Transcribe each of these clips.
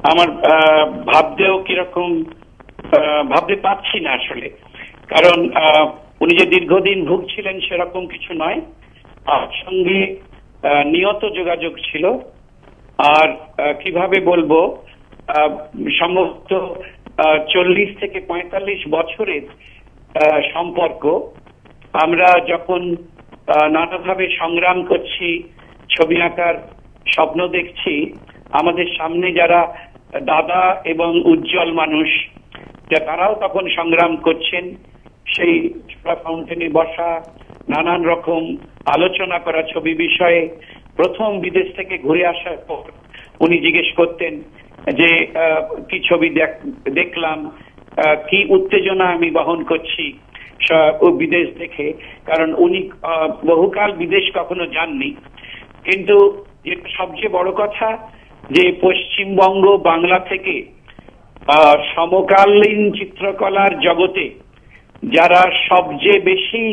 আমার ভাবতেও কিরকম ভাবতে পারছি না আসলে, কারণ উনি যে দীর্ঘদিন ভুগছিলেন সেরকম কিছু নয়, তার সঙ্গে নিয়ত যোগাযোগ ছিল। আর কিভাবে বলবো, সম্ভবত 40 থেকে 45 বছরের সম্পর্ক। আমরা যখন নানাভাবে সংগ্রাম করছি, ছবি আঁকার স্বপ্ন দেখছি, আমাদের সামনে যারা দাদা এবং উজ্জ্বল মানুষ, তারাও তখন সংগ্রাম করছেন। সেই ফাউন্টেনে বসা, নানান রকম আলোচনা করা ছবি বিষয়ে। প্রথম বিদেশ থেকে ঘুরে আসার পর উনি জিজ্ঞেস করতেন যে কি ছবি দেখলাম, কি উত্তেজনা আমি বহন করছি বিদেশ দেখে, কারণ উনি বহুকাল বিদেশ কখনো যাননি। কিন্তু যেটা সবচেয়ে বড় কথা, যে পশ্চিমবঙ্গ বাংলা থেকে সমকালীন চিত্রকলার জগতে যারা সবচেয়ে বেশি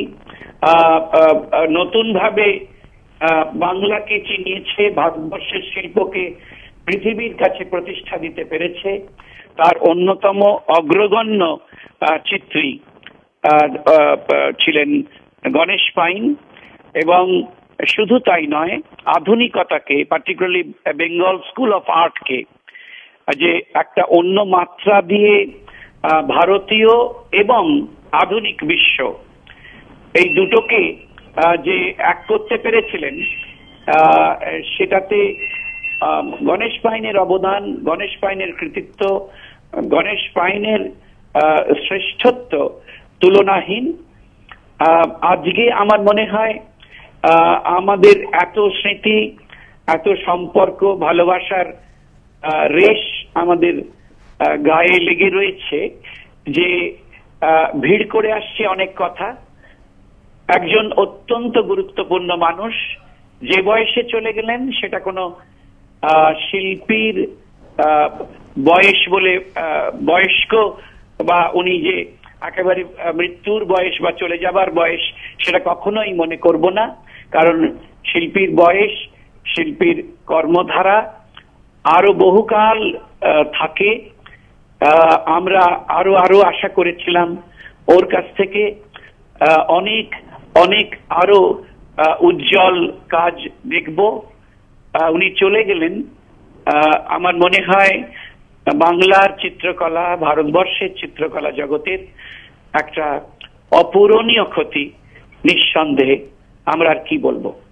নতুন ভাবে বাংলাকে চিনিয়েছে, ভারতবর্ষের শিল্পকে পৃথিবীর কাছে প্রতিষ্ঠা দিতে পেরেছে, তার অন্যতম অগ্রগণ্য চিত্রী ছিলেন গণেশ পাইন। এবং শুধু তাই নয়, আধুনিকতাকে, পার্টিকুলারলি বেঙ্গল স্কুল অফ আর্টকে যে একটা অন্য মাত্রা দিয়ে ভারতীয় এবং আধুনিক বিশ্ব, এই দুটোকে যে এক করতে পেরেছিলেন, সেটাতে গণেশ পাইনের অবদান, গণেশ পাইনের কৃতিত্ব, গণেশ পাইনের শ্রেষ্ঠত্ব তুলনাহীন। আজকে আমার মনে হয় আমাদের এত স্মৃতি, এত সম্পর্ক, ভালোবাসার রেশ আমাদের গায়ে লেগে রয়েছে, যে ভিড় করে আসছে অনেক কথা। একজন অত্যন্ত গুরুত্বপূর্ণ মানুষ যে বয়সে চলে গেলেন, সেটা কোনো শিল্পীর বয়স বলে, বয়স্ক বা উনি যে একেবারে মৃত্যুর বয়স বা চলে যাবার বয়স, সেটা কখনোই মনে করব না। কারণ শিল্পীর বয়স, শিল্পীর কর্মধারা আরো বহুকাল থাকে। আমরা আরো আশা করেছিলাম ওর কাছ থেকে অনেক অনেক আরো উজ্জ্বল কাজ দেখব। উনি চলে গেলেন। আমার মনে হয় বাংলার চিত্রকলা, ভারতবর্ষের চিত্রকলা জগতের একটা অপূরণীয় ক্ষতি, নিঃসন্দেহে। আমরা আর কি বলবো।